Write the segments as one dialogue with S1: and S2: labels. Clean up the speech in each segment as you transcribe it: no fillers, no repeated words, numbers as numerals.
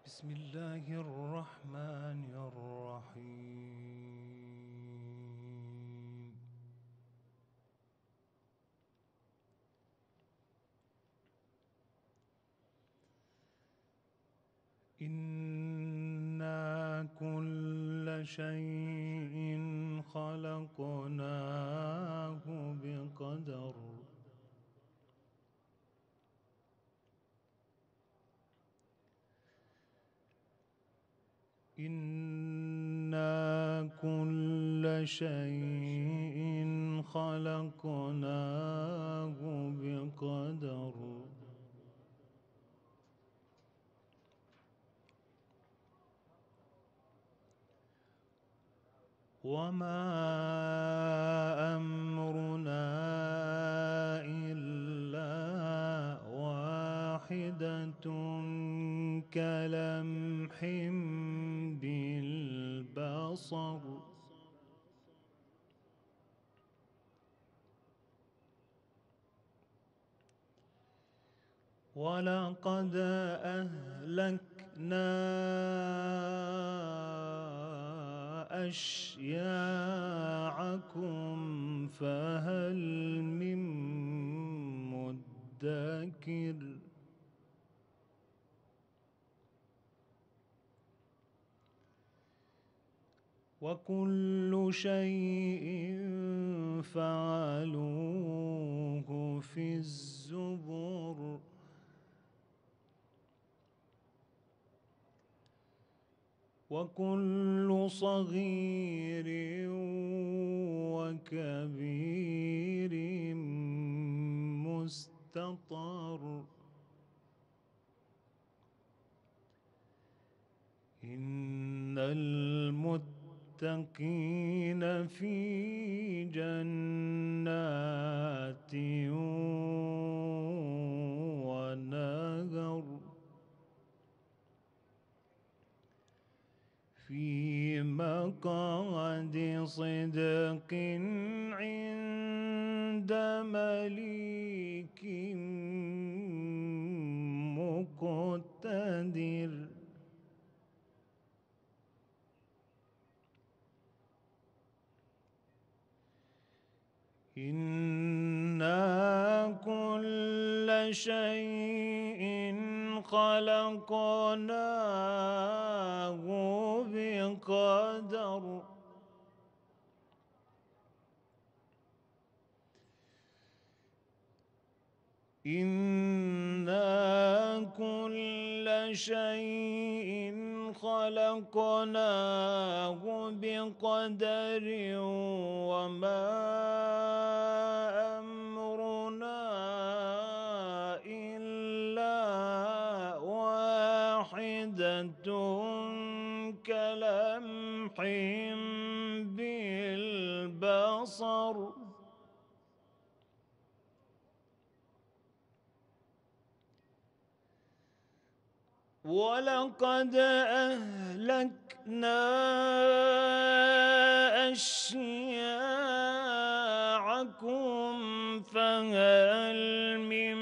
S1: بسم الله الرحمن الرحيم. إنا كل شيء خلقناه بقدر. إنا كل شيء خلقناه بقدر. وما أمرنا إلا واحدة كلمح بالبصر. ولقد أهلكنا أشياعكم فهل من مدكر. وكل شيء فعلوه في الزبر. وكل صغير وكبير مستطر. إن المتقين في جنات ونهر في مقعد صدق عند مليك مقتدر. إنا كل شيء خلقناه بقدر. إنا كل شيء خلقناه بقدر. وما أمرنا إلا واحدة كلمح بالبصر. ولقد أهلكنا أشياعكم فهل من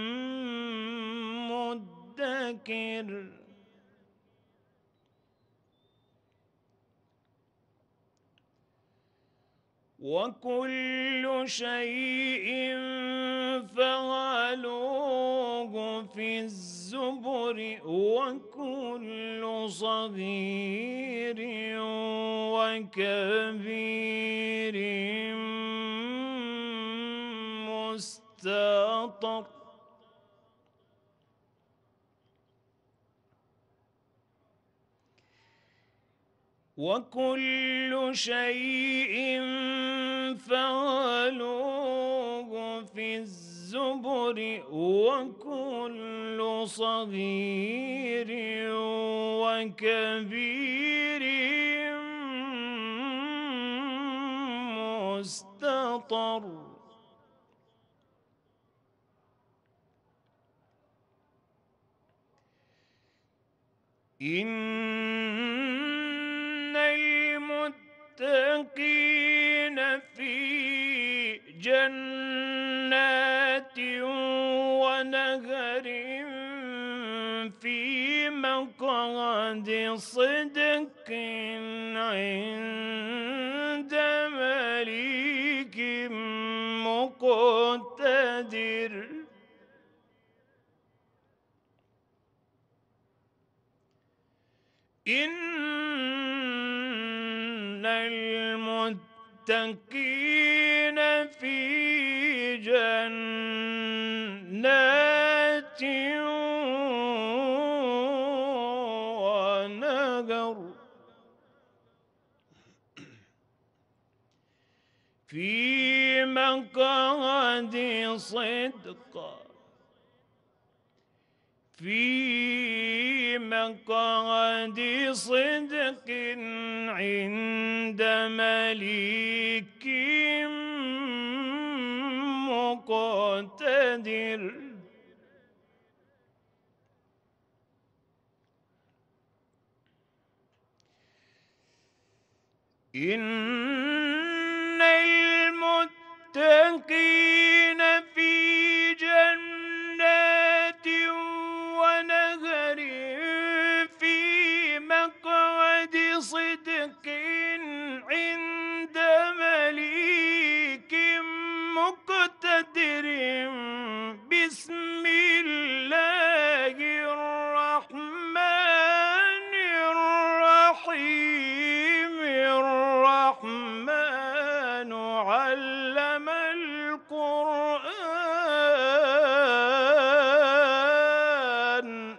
S1: مدكر. وكل شيء فعلوه في الزبر. وكل صغير وكبير مستطر. وكل شيء فعلوه في الزبر. وكل صغير وكبير مستطر. إن المتقين في جنات ونهر في مقعد صدق عند مليك مقتدر. إن المتقين في جنات ونهر في مقعد صدق في مقعد صدق عند مليك مقتدر. إن المتقين في جنات ونهر في مقعد صدق عند مليك مقتدر. بسم الله الرحمن الرحيم. الرحمن علم القرآن.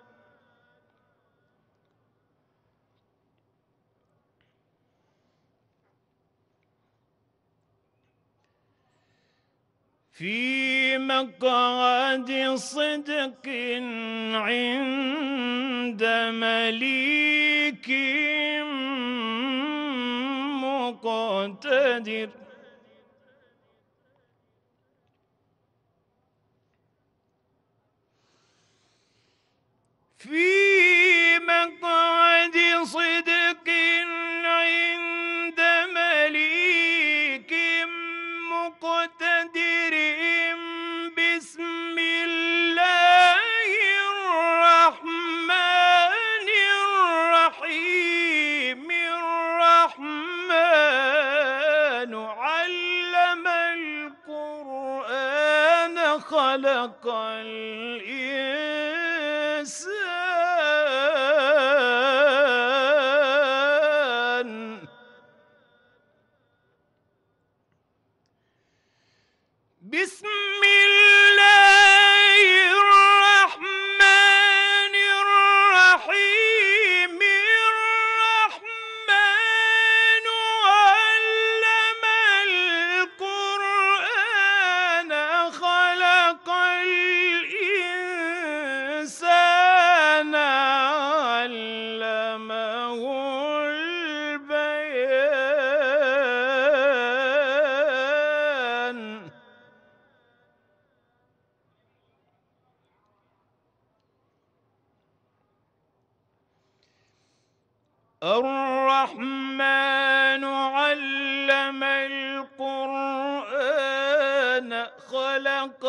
S1: في مقعد صدق عند مليك مقتدر. في مقعد صدق عند مليك مقتدر. بسم الله الرحمن الرحيم. الرحمن علم القرآن خلق الإنسان. بسم الله الرحمن الرحيم. الرحمن علم القرآن خلق الإنسان علمه البيان. الرحمن علم القرآن خلق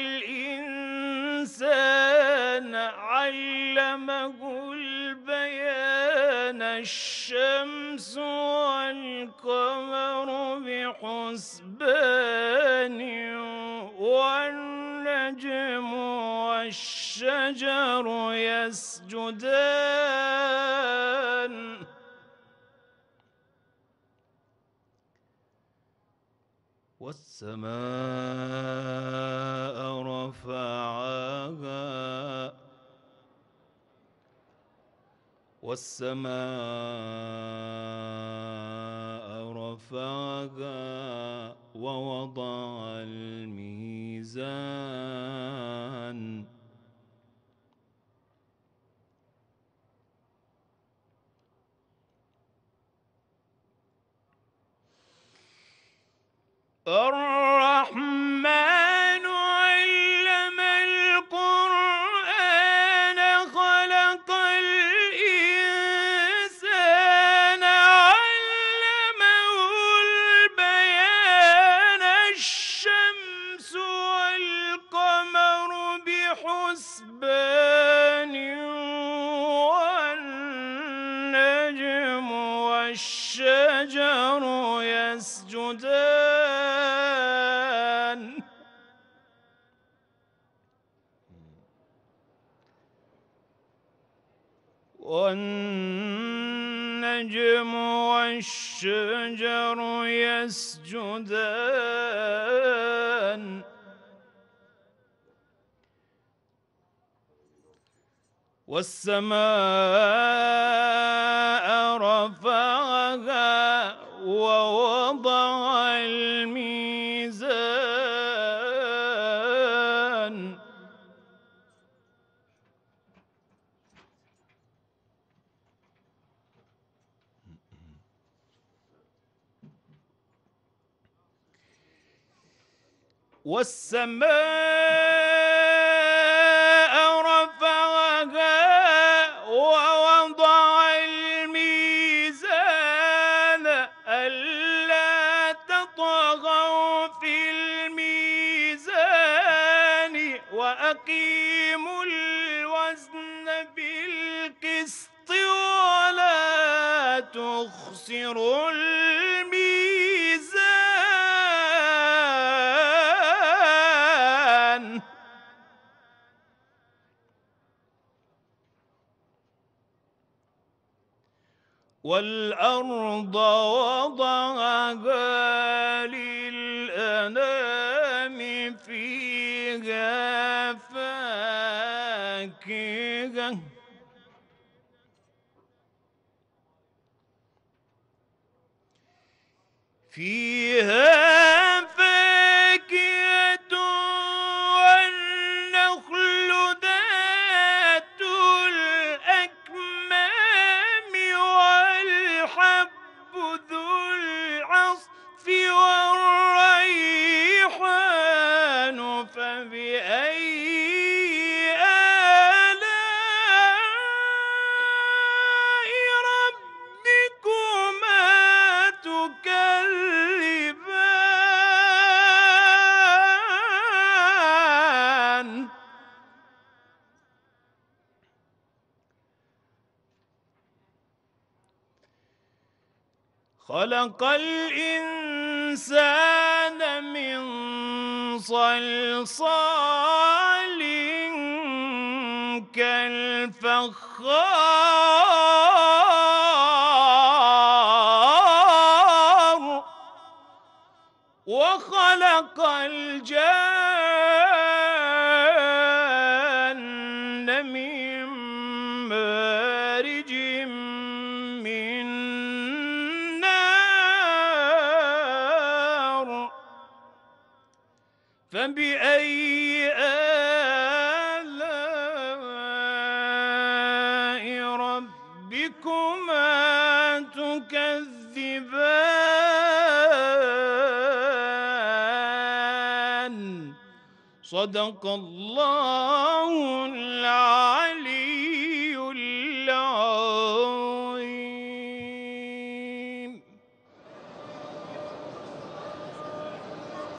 S1: الإنسان علمه البيان. الشمس والقمر بحسبان والنجم والشجر يسجدان. والسماء رفعها ووضع الميزان. الرحمن علم القرآن خلق الإنسان علمه البيان. الشمس والقمر بحسبان والنجم والشجر يسجدان والسماء رفعها ووضع الميزان والسماء رفعها ووضع الميزان ألا تطغوا في الميزان وأقيموا الوزن بالقسط ولا تخسروا الميزان والأرض وضعها للأنام فيها فاكهة والنخل ذات الأكمام والحب ذو العصف والريحان فبأي آلاء ربكما تكذبان خلق الإنسان من صلصال كالفخار وخلق الجان من مارج من نار فبأي آلاء ربكما تكذبان صدق الله